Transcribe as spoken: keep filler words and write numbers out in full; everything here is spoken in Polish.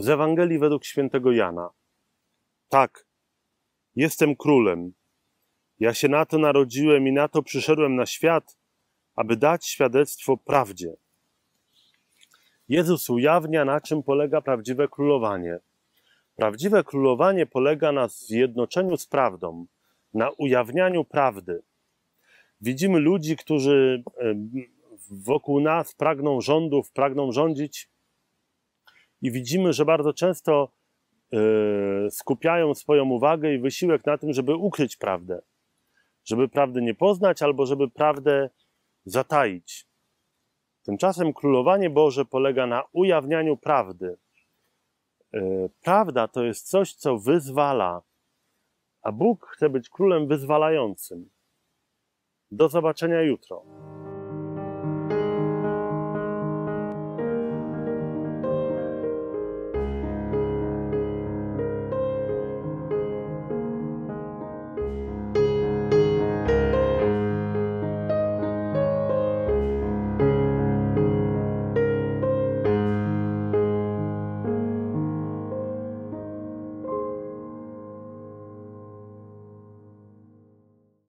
Z Ewangelii według świętego Jana. Tak, jestem królem. Ja się na to narodziłem i na to przyszedłem na świat, aby dać świadectwo prawdzie. Jezus ujawnia, na czym polega prawdziwe królowanie. Prawdziwe królowanie polega na zjednoczeniu z prawdą, na ujawnianiu prawdy. Widzimy ludzi, którzy wokół nas pragną rządów, pragną rządzić i widzimy, że bardzo często skupiają swoją uwagę i wysiłek na tym, żeby ukryć prawdę, żeby prawdy nie poznać albo żeby prawdę zataić. Tymczasem królowanie Boże polega na ujawnianiu prawdy. Prawda to jest coś, co wyzwala, a Bóg chce być królem wyzwalającym. Do zobaczenia jutro.